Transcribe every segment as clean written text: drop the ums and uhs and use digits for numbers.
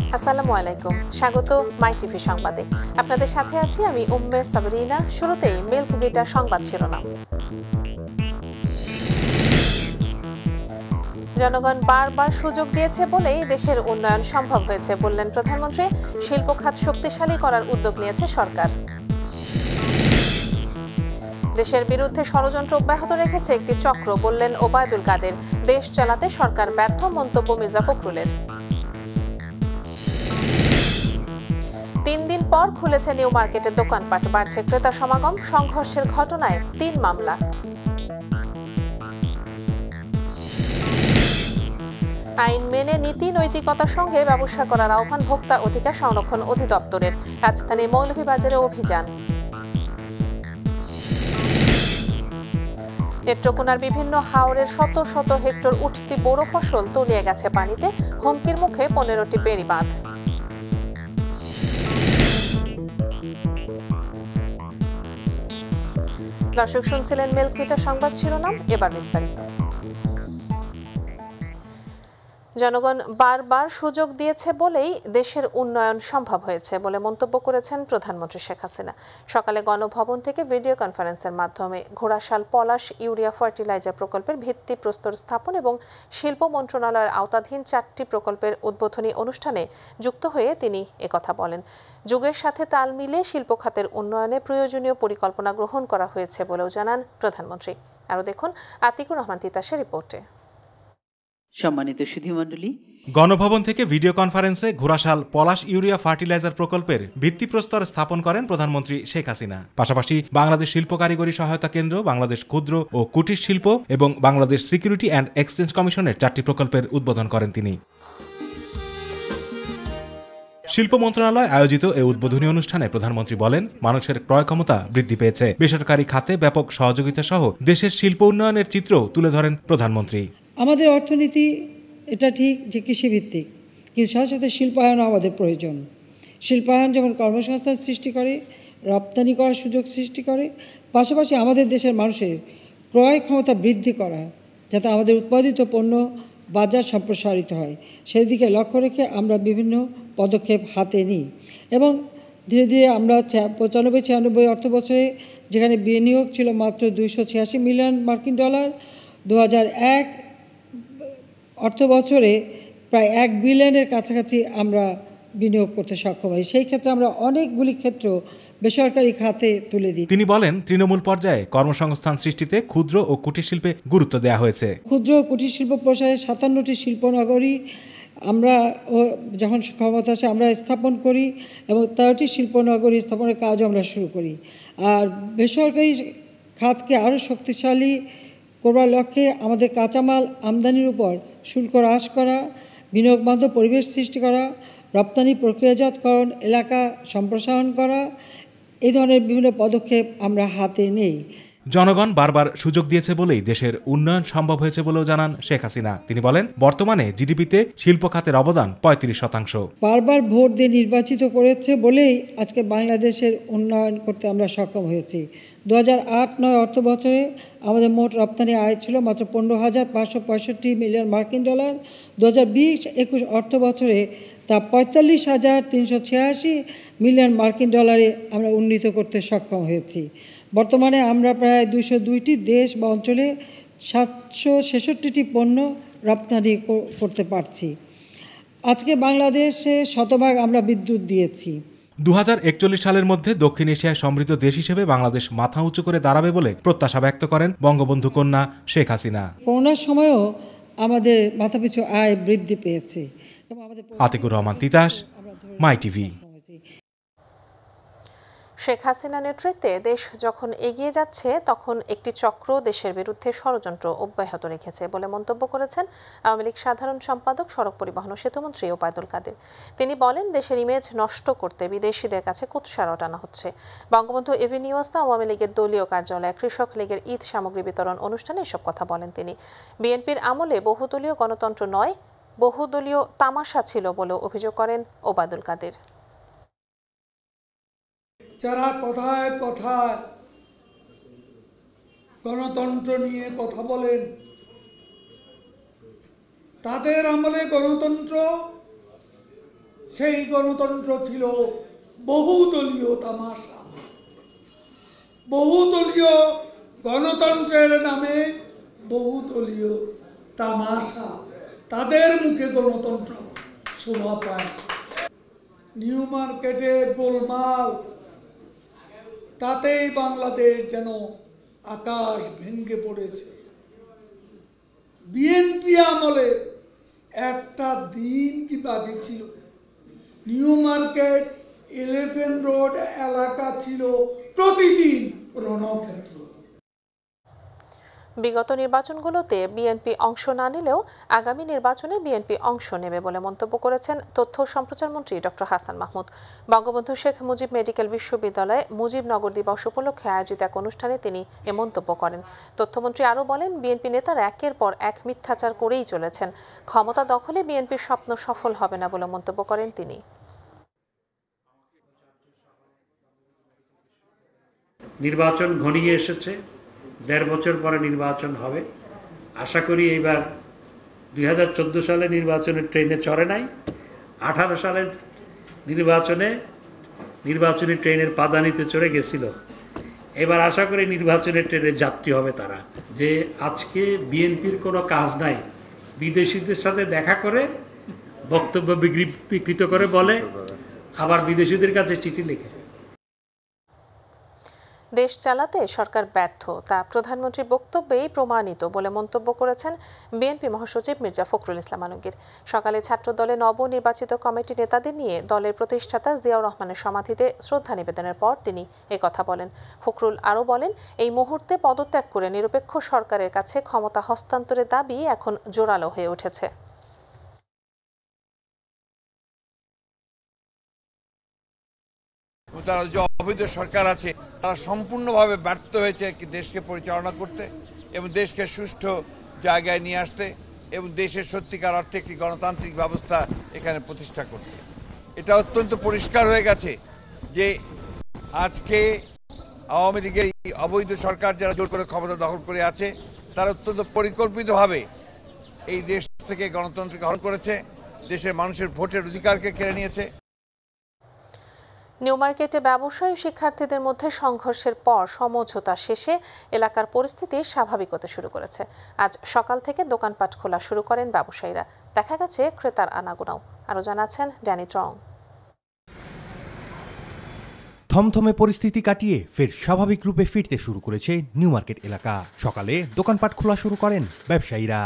আসসালামু আলাইকুম, স্বাগত mytv সংবাদে। আপনাদের সাথে আছি আমি উম্মে সাবরিনা। শুরুতেই mytvbd সংবাদ শিরোনাম। জনগণ বারবার সুযোগ দিয়েছে বলেই দেশের উন্নয়ন সম্ভব হয়েছে বললেন প্রধানমন্ত্রী। শিল্প খাত শক্তিশালী করার উদ্যোগ নিয়েছে সরকার। দেশের বিরুদ্ধে ষড়যন্ত্র অব্যাহত রেখেছে একটি চক্র বললেন ওবায়দুল কাদের। দেশ চালাতে সরকার ব্যর্থ, মন্তব্য মির্জা ফখরুলের। 3 দিন পর খুলেছে নিউ মার্কেটের দোকানপাট, বাড়ছে ক্রেতা সমাগম। সংঘর্ষের ঘটনায় 3 মামলা। আইন মেনে নীতি নৈতিকতার সঙ্গে ব্যবসা করার আহ্বান ভোক্তা অধিকার সংরক্ষণ অধিদপ্তরের। রাজধানীর মৌলভীবাজারে অভিযান। নেত্রকোনার বিভিন্ন হাওরের শত শত হেক্টর উঠতি বোরো ফসল তলিয়ে গেছে পানিতে। হুমকির মুখে 15টি বেড়িবাঁধ। দর্শক শুনছিলেন mytvbd সংবাদ শিরোনাম, এবার বিস্তারিত। জনগণ বারবার সুযোগ দিয়েছে বলেই দেশের উন্নয়ন সম্ভব হয়েছে বলে মন্তব্য করেছেন প্রধানমন্ত্রী শেখ হাসিনা। সকালে গণভবন থেকে ভিডিও কনফারেন্সের মাধ্যমে ঘোড়াশাল পলাশ ইউরিয়া ফার্টিলাইজার প্রকল্পের ভিত্তিপ্রস্তর স্থাপন এবং শিল্প মন্ত্রণালয়ের আওতাধীন 4টি প্রকল্পের উদ্বোধনী অনুষ্ঠানে যুক্ত হয়ে তিনি একথা বলেন। যুগের সাথে তাল মিলিয়ে শিল্প খাতের উন্নয়নে প্রয়োজনীয় পরিকল্পনা গ্রহণ করা হয়েছে বলেও জানান প্রধানমন্ত্রী। আরও দেখুন আতিকুর রহমান তিতাসের রিপোর্টে। সম্মানিত সুধীমণ্ডলী, গণভবন থেকে ভিডিও কনফারেন্সে ঘোড়াশাল পলাশ ইউরিয়া ফার্টিলাইজার প্রকল্পের ভিত্তিপ্রস্তর স্থাপন করেন প্রধানমন্ত্রী শেখ হাসিনা। পাশাপাশি বাংলাদেশ শিল্প কারিগরি সহায়তা কেন্দ্র, বাংলাদেশ ক্ষুদ্র ও কুটির শিল্প এবং বাংলাদেশ সিকিউরিটি অ্যান্ড এক্সচেঞ্জ কমিশনের 4টি প্রকল্পের উদ্বোধন করেন তিনি। শিল্প মন্ত্রণালয় আয়োজিত এই উদ্বোধনী অনুষ্ঠানে প্রধানমন্ত্রী বলেন, মানুষের ক্রয় ক্ষমতা বৃদ্ধি পেয়েছে। বেসরকারি খাতে ব্যাপক সহযোগিতা সহ দেশের শিল্প উন্নয়নের চিত্র তুলে ধরেন প্রধানমন্ত্রী। আমাদের অর্থনীতি এটা ঠিক যে কৃষিভিত্তিক, কিন্তু সাথে সাথে শিল্পায়নও আমাদের প্রয়োজন। শিল্পায়ন যেমন কর্মসংস্থান সৃষ্টি করে, রপ্তানি করার সুযোগ সৃষ্টি করে, পাশাপাশি আমাদের দেশের মানুষের ক্রয় ক্ষমতা বৃদ্ধি করা, যাতে আমাদের উৎপাদিত পণ্য বাজার সম্প্রসারিত হয়, সেই দিকে লক্ষ্য রেখে আমরা বিভিন্ন পদক্ষেপ হাতে নিই। এবং ধীরে ধীরে আমরা 95-96 অর্থ বছরে যেখানে বিনিয়োগ ছিল মাত্র $286 মিলিয়ন, 2001 অর্থ বছরে প্রায় 1 বিলিয়নের কাছাকাছি আমরা বিনিয়োগ করতে সক্ষম হই। সেই ক্ষেত্রে আমরা অনেকগুলি ক্ষেত্র বেসরকারি খাতে তুলে দিই। তিনি বলেন, তৃণমূল পর্যায়ে কর্মসংস্থান সৃষ্টিতে ক্ষুদ্র ও কুটির শিল্পে গুরুত্ব দেওয়া হয়েছে। ক্ষুদ্র ও কুটির শিল্প প্রসারে 57টি শিল্পনগরী আমরা যখন ক্ষমতা আসে আমরা স্থাপন করি এবং 13টি শিল্পনগরী স্থাপনের কাজও আমরা শুরু করি। আর বেসরকারি খাতকে আরও শক্তিশালী করবার লক্ষ্যে আমাদের কাঁচামাল আমদানির উপর শুল্ক হ্রাস করা, বিনিয়োগ বান্ধব পরিবেশ সৃষ্টি করা, রপ্তানি প্রক্রিয়াজাতকরণ এলাকা সম্প্রসারণ করা, এই ধরনের বিভিন্ন পদক্ষেপ আমরা হাতে নেই। জনগণ বারবার সুযোগ দিয়েছে বলেই দেশের উন্নয়ন সম্ভব হয়েছে বলেও জানান শেখ হাসিনা। তিনি বলেন, বর্তমানে জিডিপিতে শিল্প খাতের অবদান 35%। বারবার ভোট দিয়ে নির্বাচিত করেছে বলেই আজকে বাংলাদেশের উন্নয়ন করতে আমরা সক্ষম হয়েছি। 2008-09 অর্থ বছরে আমাদের মোট রপ্তানি আয় ছিল মাত্র $15,565 মিলিয়ন। 2020-21 অর্থ বছরে তা $45,386 মিলিয়ন আমরা উন্নীত করতে সক্ষম হয়েছি। বর্তমানে আমরা প্রায় 202টি দেশ বা অঞ্চলে 766টি পণ্য রপ্তানি করতে পারছি। আজকে বাংলাদেশে শতভাগ আমরা বিদ্যুৎ দিয়েছি। 2041 সালের মধ্যে দক্ষিণ এশিয়ায় সমৃদ্ধ দেশ হিসেবে বাংলাদেশ মাথা উঁচু করে দাঁড়াবে বলে প্রত্যাশা ব্যক্ত করেন বঙ্গবন্ধু কন্যা শেখ হাসিনা। করোনার সময়ও আমাদের মাথাপিছু আয় বৃদ্ধি পেয়েছে। আতিকুর রহমান তিতাস, mytv। শেখ হাসিনা নেতৃত্বে দেশ যখন এগিয়ে যাচ্ছে তখন একটি চক্র দেশের বিরুদ্ধে ষড়যন্ত্র অব্যাহত রেখেছে বলে মন্তব্য করেছেন আওয়ামী লীগ সাধারণ সম্পাদক, সড়ক পরিবহন ও সেতুমন্ত্রী ওবায়দুল কাদের। তিনি বলেন, দেশের ইমেজ নষ্ট করতে বিদেশিদের কাছে কুৎসা রটানো হচ্ছে। বঙ্গবন্ধু এভিনিউস্থ আওয়ামী লীগের দলীয় কার্যালয়ে কৃষক লীগের ঈদ সামগ্রী বিতরণ অনুষ্ঠানে এসব কথা বলেন তিনি। বিএনপির আমলে বহুদলীয় গণতন্ত্র নয়, বহুদলীয় তামাশা ছিল বলেও অভিযোগ করেন ওবায়দুল কাদের। যারা কথায় কথায় গণতন্ত্র নিয়ে কথা বলেন, তাদের আমলে গণতন্ত্র সেই গণতন্ত্র ছিল বহুদলীয় তামাশা। বহুদলীয় গণতন্ত্রের নামে বহুদলীয় তামাশা, তাদের মুখে গণতন্ত্র শোভা পায়। নিউ মার্কেটে গোলমাল, তাতেই বাংলাদেশ যেন আকাশ ভেঙে পড়েছে। বিএনপি আমলে একটা দিন কি বাকি ছিল? নিউ মার্কেট, এলিফ্যান্ট রোড এলাকা ছিল প্রতিদিন রণক্ষেত্র। বিগত নির্বাচনগুলোতে বিএনপি অংশ না নিলেও আগামী নির্বাচনে বিএনপি অংশ নেবে বলে মন্তব্য করেছেন তথ্য ও সম্প্রচার মন্ত্রী ডক্টর হাসান মাহমুদ। বঙ্গবন্ধু শেখ মুজিব মেডিকেল বিশ্ববিদ্যালয়ে মুজিবনগর দিবস উপলক্ষে আয়োজিত এক অনুষ্ঠানে তিনি এ মন্তব্য করেন। তথ্যমন্ত্রী আরও বলেন, বিএনপি নেতারা একের পর এক মিথ্যাচার করেই চলেছেন। ক্ষমতা দখলে বিএনপির স্বপ্ন সফল হবে না বলে মন্তব্য করেন তিনি। নির্বাচন ঘনিয়ে এসেছে, ১.৫ বছর পরে নির্বাচন হবে। আশা করি এইবার ২০১৪ সালে নির্বাচনের ট্রেনে চড়ে নাই, ১৮ সালের নির্বাচনী ট্রেনের পাদানিতে চড়ে গেছিল। এবার আশা করি নির্বাচনের ট্রেনের যাত্রী হবে তারা। যে আজকে বিএনপির কোনো কাজ নাই, বিদেশিদের সাথে দেখা করে বক্তব্য বিকৃত করে বলে, আবার বিদেশিদের কাছে চিঠি লিখে। দেশ চালাতে সরকার ব্যর্থ, তা প্রধানমন্ত্রীর বক্তব্যেই প্রমাণিত বলে মন্তব্য করেছেন বিএনপি মহাসচিব মির্জা ফখরুল ইসলাম আলমগীর। সকালে ছাত্রদলের নবনির্বাচিত কমিটি নেতাদের নিয়ে দলের প্রতিষ্ঠাতা জিয়াউর রহমানের সমাধিতে শ্রদ্ধা নিবেদনের পর তিনি একথা বলেন। ফখরুল আরও বলেন, এই মুহূর্তে পদত্যাগ করে নিরপেক্ষ সরকারের কাছে ক্ষমতা হস্তান্তরের দাবি এখন জোরালো হয়ে উঠেছে। তারা যে অবৈধ সরকার আছে তারা সম্পূর্ণভাবে ব্যর্থ হয়েছে দেশকে পরিচালনা করতে এবং দেশকে সুষ্ঠু জায়গায় নিয়ে আসতে এবং দেশের সত্যিকার অর্থে একটি গণতান্ত্রিক ব্যবস্থা এখানে প্রতিষ্ঠা করতে। এটা অত্যন্ত পরিষ্কার হয়ে গেছে যে আজকে আওয়ামী লীগের এই অবৈধ সরকার যারা জোর করে ক্ষমতা দখল করে আছে তারা অত্যন্ত পরিকল্পিতভাবে এই দেশ থেকে গণতন্ত্রকে হরণ করেছে, দেশের মানুষের ভোটের অধিকারকে কেড়ে নিয়েছে। নিউ মার্কেটে ব্যবসায়ী ও শিক্ষার্থীদের মধ্যে সংঘর্ষের পর সমঝোতা শেষে এলাকার পরিস্থিতি স্বাভাবিক হতে শুরু করেছে। আজ সকাল থেকে দোকানপাট খোলা শুরু করেন ব্যবসায়ীরা। দেখা গেছে ক্রেতার আনাগোনাও। আরও জানাচ্ছেন ড্যানি ট্রং। থমথমে পরিস্থিতি কাটিয়ে ফের স্বাভাবিক রূপে ফিরতে শুরু করেছে নিউ মার্কেট এলাকা। সকালে দোকানপাট খোলা শুরু করেন ব্যবসায়ীরা।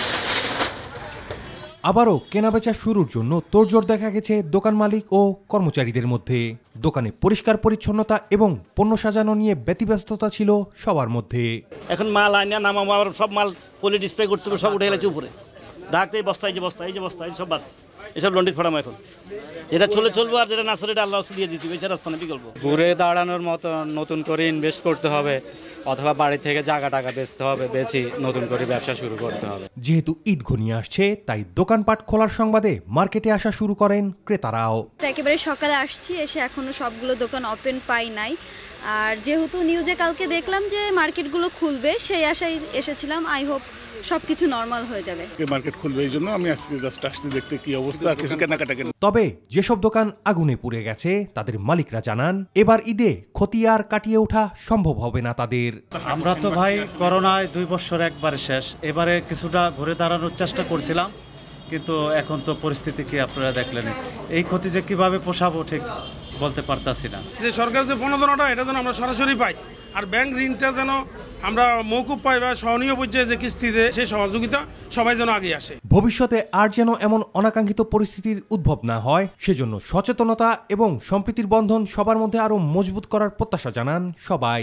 আবারও কেনাবেচা শুরুর জন্য তোড়জোড় দেখা গেছে দোকান মালিক ও কর্মচারীদের মধ্যে। দোকানে পরিষ্কার পরিচ্ছন্নতা এবং পণ্য সাজানো নিয়ে ব্যতিব্যস্ততা ছিল সবার মধ্যে। এখন মাল আইনা নামাবো, আবার সব মাল পলি ডিসপ্লে করতে হবে, সব উঠে গেছে উপরে। ডাকতে বস্তা, এই যে বস্তা, এই যে বস্তা, এই সব বাদ, এসব লন্ডি ফোড়াম। এখন যেটা চলবো আর যেটা না চলে এটা আল্লাহ দিয়ে দিতে হবে, রাস্তা না বিকল্প। ঘুরে দাঁড়ানোর মতো নতুন করে ইনভেস্ট করতে হবে অথবা বাড়ি থেকে জায়গা টাকা বেচতে হবে, বেচি নতুন করে ব্যবসা শুরু করতে হবে। যেহেতু ঈদ ঘনিয়ে আসছে তাই দোকানপাট খোলার সংবাদে মার্কেটে আসা শুরু করেন ক্রেতারাও। একেবারে সকালে আসছি, এসে এখনো সবগুলো দোকান ওপেন পাই নাই। আর যেহেতু নিউজে কালকে দেখলাম যে মার্কেটগুলো খুলবে, সেই আশায় এসেছিলাম। আই হোপ সবকিছু নরমাল হয়ে যাবে। মার্কেট খুলবে, এই জন্য আমি আজকে জাস্ট আসছি দেখতে কি অবস্থা, কিছু কেনাকাটা। তবে যেসব দোকান আগুনে পুড়ে গেছে তাদের মালিকরা জানান এবার ঈদে ক্ষতি আর কাটিয়ে ওঠা সম্ভব হবে না তাদের। আমরা তো ভাই করোনায় 2 বছর একবারে শেষ, এবারে কিছুটা ঘুরে দাঁড়ানোর চেষ্টা করছিলাম, কিন্তু এখন তো পরিস্থিতি কি আপনারা দেখলেন। এই ক্ষতি যে কিভাবে পোষাবো ঠিক বলতে পারতাছি না। যে সরকার যে প্রণোদনাটা এটা যেন আমরা সরাসরি পাই, আর ব্যাংক ঋণটা যেন আমরা মৌকুব পাই বা সহনীয় পর্যায়ে যে কিস্তিতে সেই সহযোগিতা সবাই যেন আগে আসে। ভবিষ্যতে আর যেন এমন অনাকাঙ্ক্ষিত পরিস্থিতির উদ্ভব না হয় সেজন্য সচেতনতা এবং সম্প্রীতির বন্ধন সবার মধ্যে আরো মজবুত করার প্রত্যাশা জানান সবাই।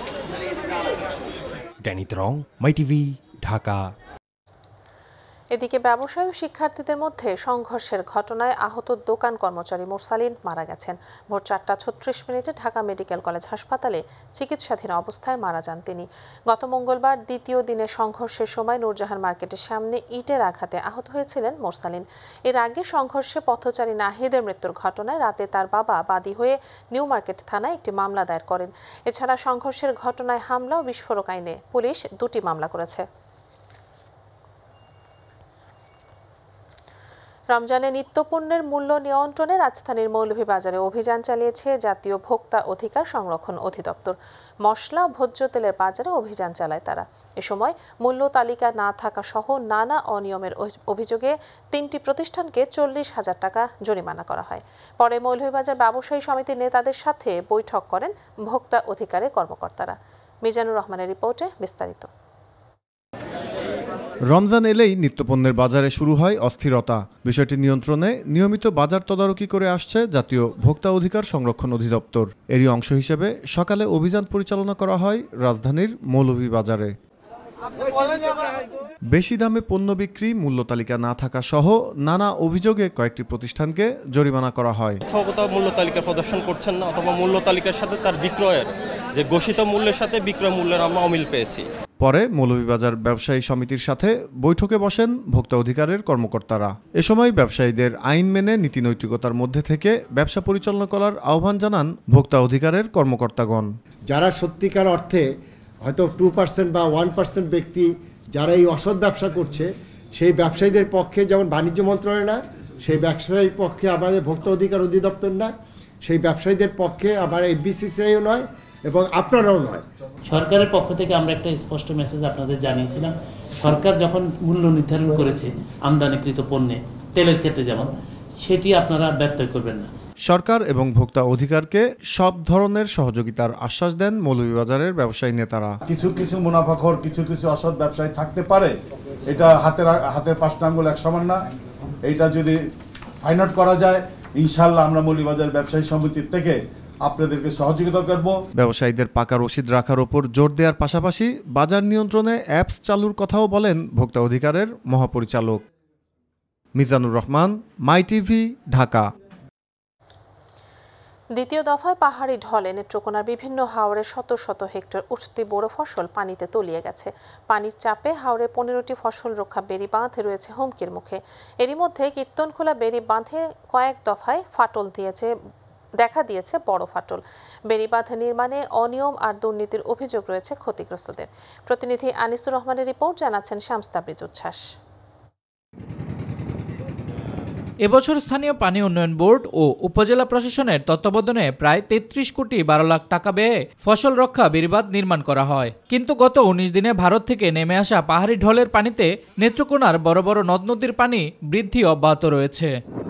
Danny Trong, MyTV, Dhaka. এদিকে ব্যবসায়ী ও শিক্ষার্থীদের মধ্যে সংঘর্ষের ঘটনায় আহত দোকান কর্মচারী মোরসালিন মারা গেছেন। ভোর 4:36 ঢাকা মেডিকেল কলেজ হাসপাতালে চিকিৎসাধীন অবস্থায় মারা যান তিনি। গত মঙ্গলবার দ্বিতীয় দিনের সংঘর্ষের সময় নূরজাহান মার্কেটের সামনে ইটের আঘাতে আহত হয়েছিলেন মোরসালিন। এর আগে সংঘর্ষে পথচারী নাহিদের মৃত্যুর ঘটনায় রাতে তার বাবা বাদী হয়ে নিউ মার্কেট থানায় একটি মামলা দায়ের করেন। এছাড়া সংঘর্ষের ঘটনায় হামলা ও বিস্ফোরক আইনে পুলিশ 2টি মামলা করেছে। রমজানে নিত্যপণ্যের মূল্য নিয়ন্ত্রণে রাজধানীর মৌলভীবাজারে অভিযান চালিয়েছে জাতীয় ভোক্তা অধিকার সংরক্ষণ অধিদপ্তর। মশলা ভোজ্য তেলের বাজারে অভিযান চালায় তারা। এ সময় মূল্য তালিকা না থাকা সহ নানা অনিয়মের অভিযোগে 3টি প্রতিষ্ঠানকে 40,000 টাকা জরিমানা করা হয়। পরে মৌলভীবাজার ব্যবসায়ী সমিতির নেতাদের সাথে বৈঠক করেন ভোক্তা অধিকারের কর্মকর্তারা। মিজানুর রহমানের রিপোর্টে বিস্তারিত। রমজান এলেই নিত্যপণ্যের বাজারে শুরু হয় অস্থিরতা। বিষয়টি নিয়ন্ত্রণে নিয়মিত বাজার তদারকি করে আসছে জাতীয় ভোক্তা অধিকার সংরক্ষণ অধিদপ্তর। এরই অংশ হিসেবে সকালে অভিযান পরিচালনা করা হয় রাজধানীর মৌলভীবাজারে। বেশি দামে পণ্য বিক্রি, মূল্য তালিকা না থাকা সহ নানা অভিযোগে কয়েকটি প্রতিষ্ঠানকে জরিমানা করা হয়। মূল্য তালিকা প্রদর্শন করছেন না, অথবা মূল্য তালিকার সাথে তার বিক্রয়ের যে ঘোষিত মূল্যের সাথে বিক্রয় মূল্যের আমরা অমিল পেয়েছি। পরে মৌলভীবাজার ব্যবসায়ী সমিতির সাথে বৈঠকে বসেন ভোক্তা অধিকারের কর্মকর্তারা। এ সময় ব্যবসায়ীদের আইন মেনে নীতি নৈতিকতার মধ্যে থেকে ব্যবসা পরিচালনা করার আহ্বান জানান ভোক্তা অধিকারের কর্মকর্তাগণ। যারা সত্যিকার অর্থে হয়তো 2% বা 1% ব্যক্তি যারা এই অসৎ ব্যবসা করছে, সেই ব্যবসায়ীদের পক্ষে যেমন বাণিজ্য মন্ত্রণালয় না, সেই ব্যবসায়ীর পক্ষে আমাদের ভোক্তা অধিকার অধিদপ্তর না, সেই ব্যবসায়ীদের পক্ষে আমার এফবিসিসিআইও নয় এবং আপনারাও নয়। সরকারের পক্ষ থেকে আমরা একটা স্পষ্ট মেসেজ আপনাদের জানিয়েছিলাম, সরকার যখন মূল্য নির্ধারণ করেছে আমদানিকৃত পণ্যে, তেলের ক্ষেত্রে যেমন, সেটি আপনারা ব্যত্যয় করবেন না। সরকার এবং ভোক্তা অধিকারকে সব ধরনের সহযোগিতার আশ্বাস দেন মৌলভীবাজারের ব্যবসায়ী নেতারা। কিছু মুনাফাখোর, কিছু অসৎ ব্যবসায়ী থাকতে পারে, এটা হাতের 5টা আঙ্গুল এক সমান না। এইটা যদি ফাইন্ড আউট করা যায়, ইনশাল্লাহ আমরা মৌলভীবাজার ব্যবসায়ী সমিতির থেকে আপনাদেরকে সহযোগিতা করব। ব্যবসায়ীদের পাকা রসিদ রাখার ওপর জোর দেওয়ার পাশাপাশি বাজার নিয়ন্ত্রণে অ্যাপস চালুর কথাও বলেন ভোক্তা অধিকারের মহাপরিচালক। মিজানুর রহমান, মাইটিভি, ঢাকা। দ্বিতীয় দফায় পাহাড়ি ঢলে নেত্রকোনার বিভিন্ন হাওরে শত শত হেক্টর উঠতি বড় ফসল পানিতে তলিয়ে গেছে। পানির চাপে হাওরে 15টি ফসল রক্ষা বেড়ি বাঁধ রয়েছে হুমকির মুখে। এরই মধ্যে কীর্তনখোলা বেড়ি বাঁধে কয়েক দফায় দেখা দিয়েছে বড় ফাটল। বেড়িবাঁধ নির্মাণে অনিয়ম আর দুর্নীতির অভিযোগ রয়েছে ক্ষতিগ্রস্তদের। প্রতিনিধি আনিসুর রহমানের রিপোর্ট, জানাচ্ছেন শামস তাবরিজ উচ্ছ্বাস। এবছর স্থানীয় পানি উন্নয়ন বোর্ড ও উপজেলা প্রশাসনের তত্ত্বাবধানে প্রায় 33 কোটি 12 লাখ টাকা ব্যয়ে ফসল রক্ষা বেড়িবাঁধ নির্মাণ করা হয়। কিন্তু গত 19 দিনে ভারত থেকে নেমে আসা পাহাড়ি ঢলের পানিতে নেত্রকোনার বড় বড় নদ নদীর পানি বৃদ্ধি অব্যাহত রয়েছে।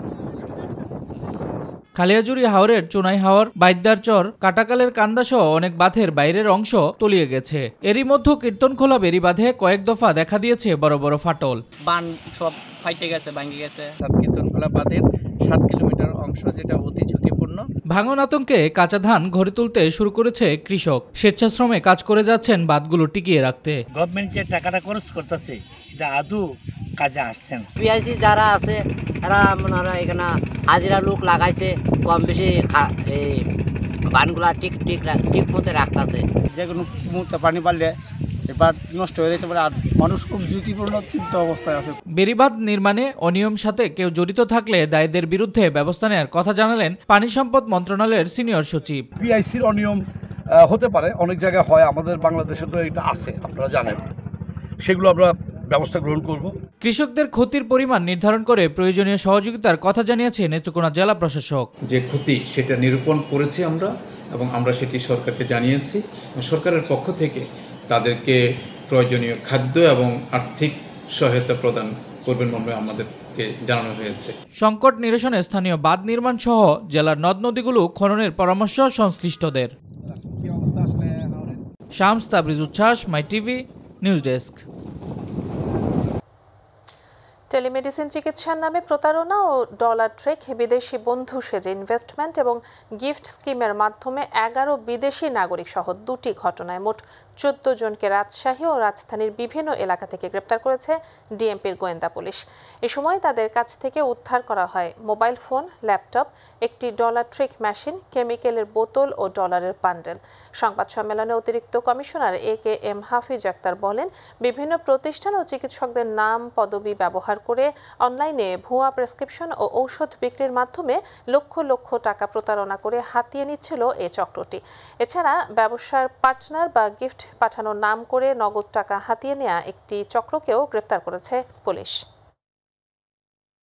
খালিয়াজুড়ি হাওরের চুনাই হাওর, বাইদ্যারচর, কাটাকালের কান্দাসহ অনেক বাঁধের বাইরের অংশ তলিয়ে গেছে। এরই মধ্যে কীর্তনখোলা বেড়ি বাঁধে কয়েক দফা দেখা দিয়েছে বড় বড় ফাটল। বান সব ফাইটে গেছে, ভাঙে গেছে। কীর্তনখোলা বাঁধের 7 কিলোমিটার অংশ যেটা অতি ঝুঁকিপূর্ণ। ভাঙন আতঙ্কে কাঁচা ধান ঘরে তুলতে শুরু করেছে কৃষক। স্বেচ্ছাশ্রমে কাজ করে যাচ্ছেন বাঁধগুলো টিকিয়ে রাখতে। গভর্নমেন্ট যে টাকাটা খরচ করতেছে, এটা আদৌ কাজে আসছেন। পিআইসি যারা আছে তারা মনে হয় এখানে হাজিরা লোক লাগাইছে, কম বেশি বানগুলা ঠিক মতো রাখতেছে। যে কোনো মুহূর্তে পানি বাড়লে এবার নষ্ট হয়ে যেতে পারে, আর মানুষ খুব ঝুঁকিপূর্ণ চিন্তা অবস্থায় আছে। বেড়িবাঁধ নির্মাণে অনিয়ম সাথে কেউ জড়িত থাকলে দায়ীদের বিরুদ্ধে ব্যবস্থা নেওয়ার কথা জানালেন পানি সম্পদ মন্ত্রণালয়ের সিনিয়র সচিব। পিআইসির অনিয়ম হতে পারে, অনেক জায়গায় হয়, আমাদের বাংলাদেশে তো এটা আছে, আপনারা জানেন। সেগুলো আমরা ব্যবস্থা গ্রহণ করব। কৃষকদের ক্ষতির পরিমাণ নির্ধারণ করে প্রয়োজনীয় সহযোগিতার কথা জানিয়েছে নেত্রকোনা জেলা প্রশাসক। যে ক্ষতি সেটা নিরূপণ করেছি আমরা, এবং আমরা সেটি সরকারকে জানিয়েছি। সরকারের পক্ষ থেকে তাদেরকে প্রয়োজনীয় খাদ্য এবং আর্থিক সহায়তা প্রদান করবেন বলে আমাদেরকে জানানো হয়েছে। সংকট নিরসনে স্থানীয় বাঁধ নির্মাণ সহ জেলার নদ নদীগুলো খননের পরামর্শ সংশ্লিষ্টদের। শামস তাবরিজ উচ্ছ্বাস, মাইটিভি, নিউজ ডেস্ক। টেলিমেডিসিন চিকিৎসার নামে প্রতারণা ও ডলার ট্রেক, বিদেশি বন্ধু সেজে ইনভেস্টমেন্ট এবং গিফট স্কিমের মাধ্যমে 11 বিদেশি নাগরিক সহ 2টি ঘটনায় মোট 14 জনকে রাজশাহী ও রাজধানীর বিভিন্ন এলাকা থেকে গ্রেপ্তার করেছে ডিএমপির গোয়েন্দা পুলিশ। এ সময় তাদের কাছ থেকে উদ্ধার করা হয় মোবাইল ফোন, ল্যাপটপ, একটি ডলার ট্রেক মেশিন, কেমিক্যালের বোতল ও ডলারের বান্ডেল। সংবাদ সম্মেলনে অতিরিক্ত কমিশনার AKM হাফিজ আক্তার বলেন, বিভিন্ন প্রতিষ্ঠান ও চিকিৎসকদের নাম পদবি ব্যবহার করে অনলাইনে ভুয়া প্রেসক্রিপশন ও ঔষধ বিক্রির মাধ্যমে লক্ষ লক্ষ টাকা প্রতারণা করে হাতিয়ে নিচ্ছিল এই চক্রটি। এছাড়া ব্যবসার পার্টনার বা গিফট পাঠানোর নাম করে নগদ টাকা হাতিয়ে নেওয়া একটি চক্রকেও গ্রেপ্তার করেছে পুলিশ।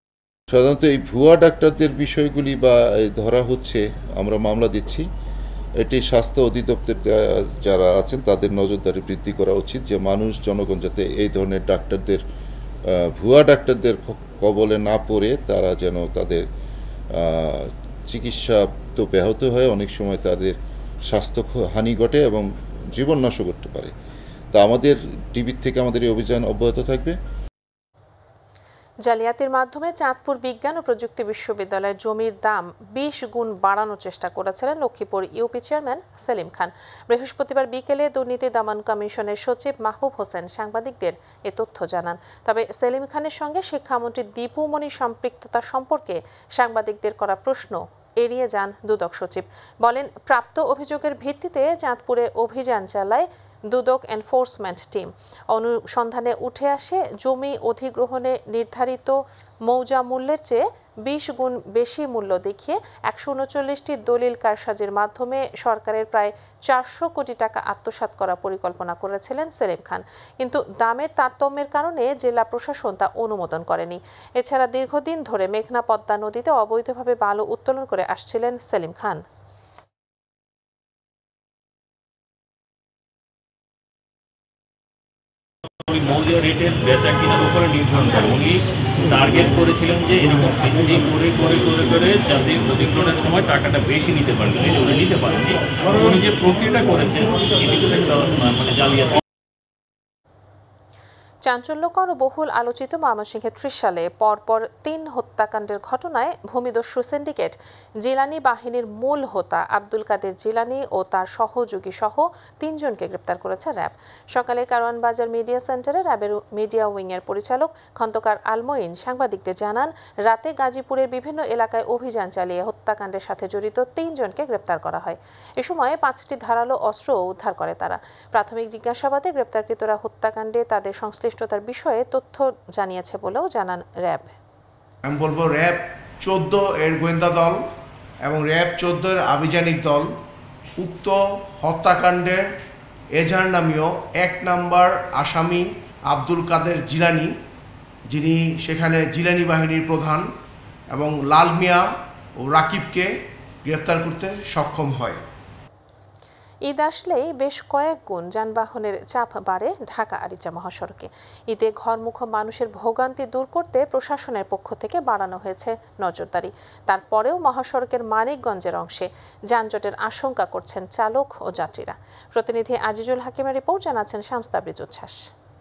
সাধারণত এই ভুয়া ডাক্তারদের বিষয়গুলি বা ধরা হচ্ছে, আমরা মামলা দিচ্ছি। এটি স্বাস্থ্য অধিদপ্তর যারা আছেন তাদের নজরদারি বৃদ্ধি করা উচিত, যে মানুষ জনগণ যাতে এই ধরনের ডাক্তারদের, ভুয়া ডাক্তারদের কবলে না পড়ে তারা যেন তাদের চিকিৎসা তো ব্যাহত হয়, অনেক সময় তাদের স্বাস্থ্য হানি ঘটে এবং জীবন নষ্ট করতে পারে। তা আমাদের টিভির থেকে আমাদের এই অভিযান অব্যাহত থাকবে। জালিয়াতির মাধ্যমে চাঁদপুর বিজ্ঞান ও প্রযুক্তি বিশ্ববিদ্যালয়ের জমির দাম 20 গুণ বাড়ানোর চেষ্টা করেছিলেন লক্ষ্মীপুর ইউপি চেয়ারম্যান সেলিম খান। বৃহস্পতিবার বিকেলে দুর্নীতি দমন কমিশনের সচিব মাহবুব হোসেন সাংবাদিকদের এ তথ্য জানান। তবে সেলিম খানের সঙ্গে শিক্ষামন্ত্রী দীপু মনির সম্পৃক্ততা সম্পর্কে সাংবাদিকদের করা প্রশ্ন এড়িয়ে যান দুদক সচিব। বলেন, প্রাপ্ত অভিযোগের ভিত্তিতে চাঁদপুরে অভিযান চালায় দুদক এনফোর্সমেন্ট টিম। অনুসন্ধানে উঠে আসে জমি অধিগ্রহণে নির্ধারিত মৌজা মূল্যের চেয়ে 20 গুণ বেশি মূল্য দেখিয়ে 139টি দলিল কারসাজির মাধ্যমে সরকারের প্রায় 400 কোটি টাকা আত্মসাৎ করার পরিকল্পনা করেছিলেন সেলিম খান। কিন্তু দামের তারতম্যের কারণে জেলা প্রশাসন তা অনুমোদন করেনি। এছাড়া দীর্ঘদিন ধরে মেঘনা পদ্মা নদীতে অবৈধভাবে বালু উত্তোলন করে আসছিলেন সেলিম খান। মৌজা রেটের বেচা কেনার উপরে নির্ভর করে উনি টার্গেট করেছিলেন যে এরকম বৃদ্ধি করে করে করে করে যাতে অধিগ্রহণের সময় টাকাটা বেশি নিতে পারবেন, এটা উনি নিতে পারেননি। উনি যে প্রক্রিয়াটা করেছেন এটা একটা মানে জালিয়াতি। চাঞ্চল্যকর ও বহুল আলোচিত ময়মনসিংহে 30 সালে পরপর 3 হত্যাকাণ্ডের ঘটনায় ভূমিদস্যু সিন্ডিকেট জিলানি বাহিনীর মূল হোতা আব্দুল কাদের জিলানি ও তার সহযোগী সহ 3 জনকে গ্রেপ্তার করেছে র্যাব। সকালে কারওয়ানবাজার মিডিয়া সেন্টারে র্যাবের মিডিয়া উইংয়ের পরিচালক খন্দকার আলমঈন সাংবাদিকদের জানান, রাতে গাজীপুরের বিভিন্ন এলাকায় অভিযান চালিয়ে হত্যাকাণ্ডের সাথে জড়িত 3 জনকে গ্রেপ্তার করা হয়। এ সময় 5টি ধারালো অস্ত্র উদ্ধার করে তারা। প্রাথমিক জিজ্ঞাসাবাদে গ্রেপ্তারকৃতরা হত্যাকাণ্ডে তাদের সংশ্লিষ্টতার বিষয়ে তথ্য জানিয়েছে বলেও জানান র্যাব। আমি বলবো র্যাব 14 এর গোয়েন্দা দল এবং র্যাব 14 এর আভিযানিক দল উক্ত হত্যাকাণ্ডের এজাহার নামীয় 1 নম্বর আসামি আব্দুল কাদের জিলানি, যিনি সেখানে জিলানি বাহিনীর প্রধান, এবং লাল মিয়া ও রাকিবকে গ্রেফতার করতে সক্ষম হয়। ঈদ আসলেই বেশ কয়েক গুণ যানবাহনের চাপ বাড়ে ঢাকা আরিচা মহাসড়কে। ঈদে ঘরমুখ মানুষের ভোগান্তি দূর করতে প্রশাসনের পক্ষ থেকে বাড়ানো হয়েছে নজরদারি। তারপরেও মহাসড়কের মানিকগঞ্জের অংশে যানজটের আশঙ্কা করছেন চালক ও যাত্রীরা। প্রতিনিধি আজিজুল হাকিমের রিপোর্ট, জানাচ্ছেন শামস তাবরিজ উচ্ছ্বাস।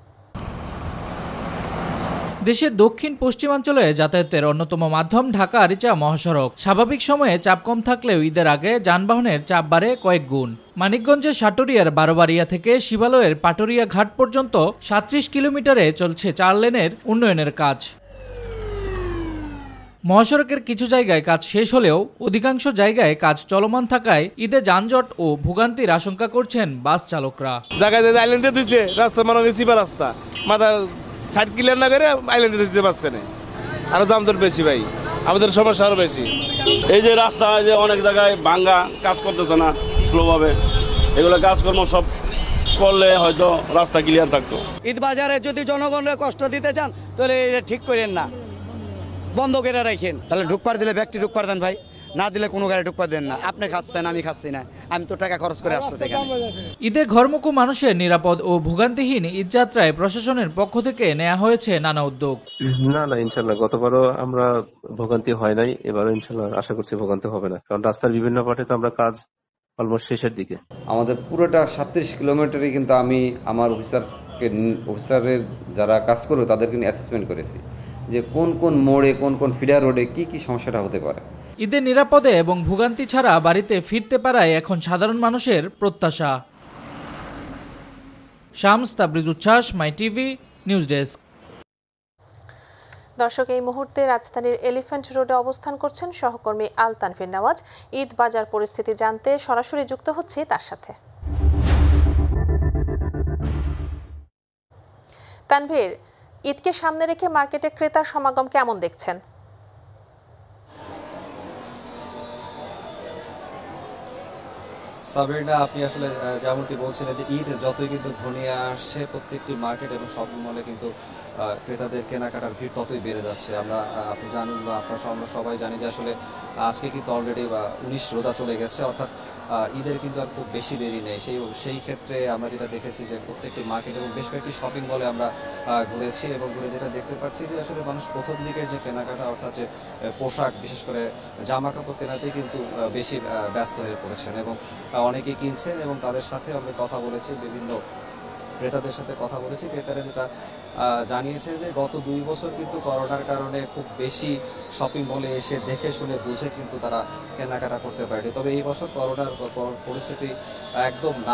দেশের দক্ষিণ পশ্চিমাঞ্চলে যাতায়াতের অন্যতম মাধ্যম ঢাকা আরিচা মহাসড়ক। স্বাভাবিক সময়ে চাপ কম থাকলেও ঈদের আগে যানবাহনের চাপ বাড়ে কয়েক গুণ। মানিকগঞ্জের সাটুরিয়ার বারোবাড়িয়া থেকে শিবালয়ের পাটুরিয়া ঘাট পর্যন্ত 37 কিলোমিটারে চলছে 4 লেনের উন্নয়নের কাজ। মহাসড়কের কিছু জায়গায় কাজ শেষ হলেও অধিকাংশ জায়গায় কাজ চলমান থাকায় ঈদে যানজট ও ভোগান্তির আশঙ্কা করছেন বাস চালকরা। জায়গায় আইল্যান্ডে দিচ্ছে রাস্তা, মানে চিপা রাস্তা, মাথা সাইড ক্লিয়ার না করে আইল্যান্ডে দিচ্ছে মাঝখানে, আরো যানজট বেশি ভাই, আমাদের সমস্যা আরো বেশি। এই যে রাস্তা, যে অনেক জায়গায় ভাঙ্গা, কাজ করতেছে না স্লোভাবে, এগুলো কাজকর্ম সব করলে হয়তো রাস্তা ক্লিয়ার থাকতো। ঈদ বাজারে যদি জনগণের কষ্ট দিতে চান তাহলে ঠিক করেন না, বন্ধ করে রাখেন। তাহলে ঢুকপার দিলে ব্যক্তি ঢুকপার দেন ভাই, না দিলে কোনো গাড়ি ঢুকপার দেন না। আপনি খাচ্ছেন, আমি খাচ্ছি না, আমি তো টাকা খরচ করে আসতে থেকে। ঈদে ঘরমুখ মানুষের নিরাপদ ও ভোগান্তিহীন ঈদযাত্রায় প্রশাসনের পক্ষ থেকে নেওয়া হয়েছে নানা উদ্যোগ। না ইনশাল্লাহ গতবারও আমরা ভোগান্তি হয় নাই, এবারও ইনশাল্লাহ আশা করছি ভোগান্তি হবে না, কারণ রাস্তার বিভিন্ন পার্টে তো আমরা কাজ অলমোস্ট শেষের দিকে। আমাদের পুরোটা 37 কিলোমিটারই কিন্তু আমি আমার অফিসারের যারা কাজ করবে তাদেরকে নিয়ে অ্যাসেসমেন্ট করেছি যে কোন কোন মোড়ে, কোন কোন ফিডার রোডে কি কি সমস্যাটা হতে পারে। ঈদে নিরাপদে এবং ভোগান্তি ছাড়া বাড়িতে ফিরতে পারায় এখন সাধারণ মানুষের প্রত্যাশা। শামস তাবরিজ উচ্ছ্বাস, myTV নিউজ ডেস্ক। দর্শক, এই মুহূর্তে রাজধানীর এলিফ্যান্ট রোডে অবস্থান করছেন সহকর্মী আল তানভীর নওয়াজ। ঈদ বাজার পরিস্থিতি জানতে সরাসরি যুক্ত হচ্ছে তার সাথে। তানভীর, ঈদকে সামনে রেখে মার্কেটে ক্রেতার সমাগম কেমন দেখছেন? সাবরিনা, আপনি আসলে যেমনটি বলছিলেন যে ঈদ যতই কিন্তু ঘনিয়ে আসছে প্রত্যেকটি মার্কেট এবং শপিং মলে কিন্তু ক্রেতাদের কেনাকাটার ভিড় ততই বেড়ে যাচ্ছে। আপনি জানেন বা আমরা সবাই জানি যে আসলে আজকে কিন্তু অলরেডি 19 রোজা চলে গেছে, অর্থাৎ ঈদের কিন্তু আর খুব বেশি দেরি নেই। সেই ক্ষেত্রে আমরা যেটা দেখেছি যে প্রত্যেকটি মার্কেট এবং বেশ কয়েকটি শপিং মলে আমরা ঘুরেছি এবং ঘুরে যেটা দেখতে পাচ্ছি যে আসলে মানুষ প্রথম দিকের যে কেনাকাটা অর্থাৎ যে পোশাক বিশেষ করে জামা কাপড় কেনাতেই কিন্তু বেশি ব্যস্ত হয়ে পড়েছেন এবং অনেকেই কিনছেন এবং তাদের সাথে আমরা কথা বলেছি, বিভিন্ন ক্রেতাদের সাথে কথা বলেছি। ক্রেতারা যেটা জানিয়েছে যে গত 2 বছর কিন্তু করোনার কারণে খুব বেশি শপিং মলে এসে দেখে শুনে বুঝে কিন্তু তারা কেনাকাটা করতে পারেনি। তবে এই বছর করোনার পরিস্থিতি একদম না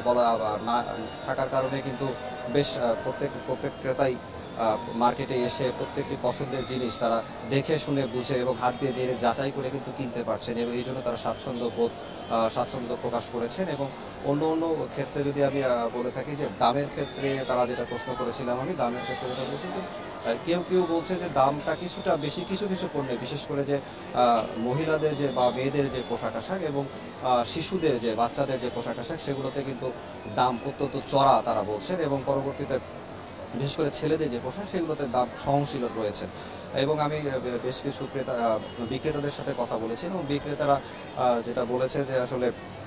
থাকার কারণে কিন্তু বেশ প্রত্যেক ক্রেতাই মার্কেটে এসে প্রত্যেকটি পছন্দের জিনিস তারা দেখে শুনে বুঝে এবং হাত দিয়ে বেড়ে যাচাই করে কিন্তু কিনতে পারছেন এবং এই জন্য তারা স্বাচ্ছন্দ্য প্রকাশ করেছেন। এবং অন্য ক্ষেত্রে যদি আমি বলে থাকি যে দামের ক্ষেত্রে তারা যেটা প্রশ্ন করেছিলাম, আমি দামের ক্ষেত্রে যেটা বলছি যে কেউ বলছে যে দামটা কিছুটা বেশি কিছু পণ্যে, বিশেষ করে যে মহিলাদের যে বা মেয়েদের যে পোশাক আশাক এবং শিশুদের যে বাচ্চাদের যে পোশাক আশাক সেগুলোতে কিন্তু দাম অত্যন্ত চড়া তারা বলছেন এবং পরবর্তীতে বিশেষ করে ছেলেদের যে পোশাক সেগুলোতে দাম সহনশীল রয়েছে। এবং আমি বেশ কিছু বিক্রেতাদের সাথে কথা বলেছি এবং বিক্রেতারা যেটা বলেছে যে আসলে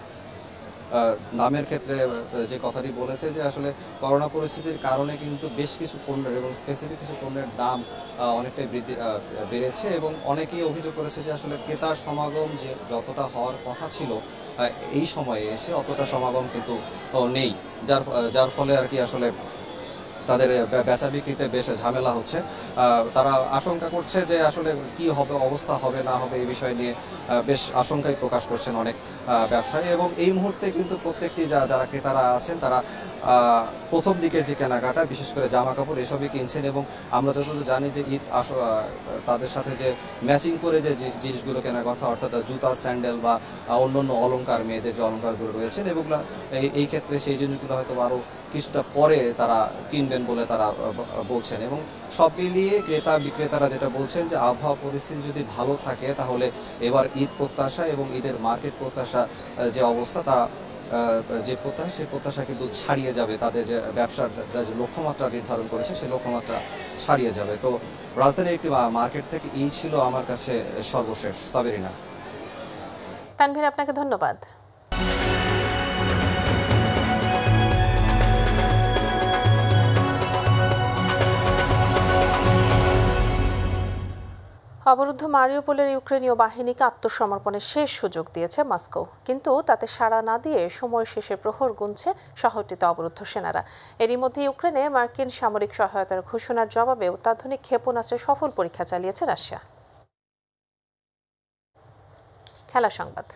দামের ক্ষেত্রে যে কথাটি বলেছে যে আসলে করোনা পরিস্থিতির কারণে কিন্তু বেশ কিছু পণ্যের এবং স্পেসিফিক কিছু পণ্যের দাম অনেকটাই বেড়েছে এবং অনেকেই অভিযোগ করেছে যে আসলে ক্রেতার সমাগম যে যতটা হওয়ার কথা ছিল এই সময়ে এসে অতটা সমাগম কিন্তু নেই, যার ফলে আর কি আসলে তাদের বেচা বিক্রিতে বেশ ঝামেলা হচ্ছে। তারা আশঙ্কা করছে যে আসলে কি হবে, অবস্থা হবে না হবে এই বিষয় নিয়ে বেশ আশঙ্কাই প্রকাশ করছেন অনেক ব্যবসায়ী। এবং এই মুহূর্তে কিন্তু প্রত্যেকটি যারা ক্রেতারা আছেন তারা প্রথম দিকের যে কেনাকাটা বিশেষ করে জামা কাপড় এসবই কিনছেন এবং আমরা যতদূর জানি যে ঈদ তাদের সাথে যে ম্যাচিং করে যে জিনিসগুলো কেনার কথা অর্থাৎ জুতা, স্যান্ডেল বা অন্যান্য অলংকার, মেয়েদের যে অলংকারগুলো রয়েছেন এগুলো এই ক্ষেত্রে সেই জিনিসগুলো হয়তো আরও কিছুটা পরে তারা কিনবেন বলে তারা বলছেন। এবং সব মিলিয়ে ক্রেতা বিক্রেতারা যেটা বলছেন যে আবহাওয়া পরিস্থিতি যদি ভালো থাকে তাহলে এবার ঈদ প্রত্যাশা এবং ঈদের মার্কেট প্রত্যাশা যে অবস্থা তারা যে প্রত্যাশা সেই প্রত্যাশা কিন্তু ছাড়িয়ে যাবে, তাদের যে ব্যবসার যে লক্ষ্যমাত্রা নির্ধারণ করেছে সেই লক্ষ্যমাত্রা ছাড়িয়ে যাবে। তো রাজধানীর একটি মার্কেট থেকে এই ছিল আমার কাছে সর্বশেষ। সাবেরিনা। তানভীর, আপনাকে ধন্যবাদ। অবরুদ্ধ মারিউপোলের ইউক্রেনীয় বাহিনীকে আত্মসমর্পণের শেষ সুযোগ দিয়েছে মস্কো, কিন্তু তাতে সাড়া না দিয়ে সময় শেষে প্রহর গুনছে শহরটিতে অবরুদ্ধ সেনারা। এরই মধ্যে ইউক্রেনে মার্কিন সামরিক সহায়তার ঘোষণার জবাবে অত্যাধুনিক ক্ষেপণাস্ত্রের সফল পরীক্ষা চালিয়েছে রাশিয়া। খেলা সংবাদ।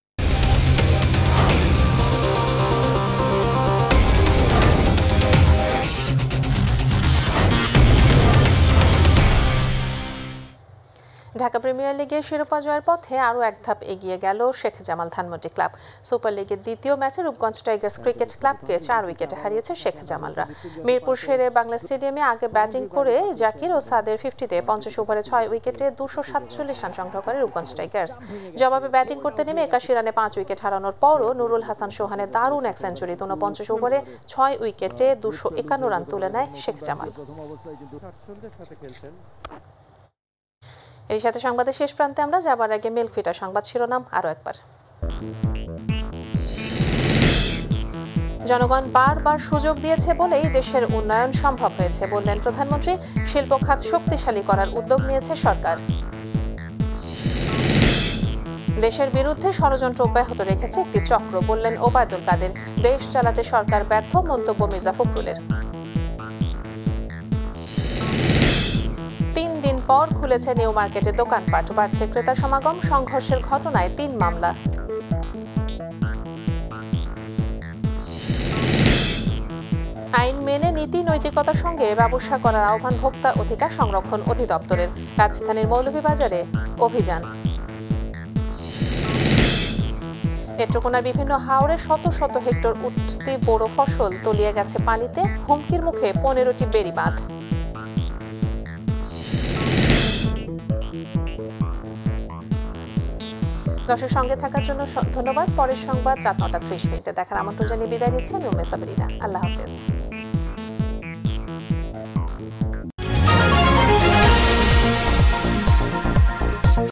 ঢাকা প্রিমিয়ার লিগে শিরোপা জয়ের পথে আরও এক ধাপ এগিয়ে গেল শেখ জামাল ধানমন্ডি ক্লাব। সুপার লিগের দ্বিতীয় ম্যাচে রূপগঞ্জ টাইগার্স ক্রিকেট ক্লাবকে 4 উইকেটে হারিয়েছে শেখ জামালরা। মিরপুর শেরে বাংলা স্টেডিয়ামে আগে ব্যাটিং করে জাকির ও সাদের 50-তে 50 ওভারে 6 উইকেটে 247 রান সংগ্রহ করে রূপগঞ্জ টাইগার্স। জবাবে ব্যাটিং করতে নেমে 81 রানে 5 উইকেট হারানোর পরও নুরুল হাসান সোহানের দারুণ এক সেঞ্চুরি 49 ওভারে 6 উইকেটে 251 রান তুলে নেয় শেখ জামাল। এর সাথে সংবাদের শেষ প্রান্তে আমরা যাবার আগে মিল্কফিটার সংবাদ শিরোনাম আরও একবার। জনগণ বারবার সুযোগ দিয়েছে বলেই দেশের উন্নয়ন সম্ভব হয়েছে বললেন প্রধানমন্ত্রী। শিল্প খাত শক্তিশালী করার উদ্যোগ নিয়েছে সরকার। দেশের বিরুদ্ধে ষড়যন্ত্র অব্যাহত রেখেছে একটি চক্র বললেন ওবায়দুল কাদের। দেশ চালাতে সরকার ব্যর্থ মন্তব্য মির্জা ফখরুলের। 3 দিন পর খুলেছে নিউ মার্কেটে দোকানপাট, বাড়ছে ক্রেতা সমাগম। সংঘর্ষের ঘটনায় 3 মামলা। আইন মেনে নীতি নৈতিকতার সঙ্গে ব্যবসা করার আহ্বান ভোক্তা অধিকার সংরক্ষণ অধিদপ্তরের। রাজধানীর মৌলভীবাজারে অভিযান। নেত্রকোনার বিভিন্ন হাওরে শত শত হেক্টর উঠতি বড় ফসল তলিয়ে গেছে পানিতে। হুমকির মুখে 15টি বেড়ি বাঁধ। দর্শক সঙ্গে থাকার জন্য ধন্যবাদ। পরের সংবাদ রাত 9:30 দেখার আমন্ত্রণ জানিয়ে বিদায় নিচ্ছি আমি সাবেরিনা। আল্লাহ হাফেজ।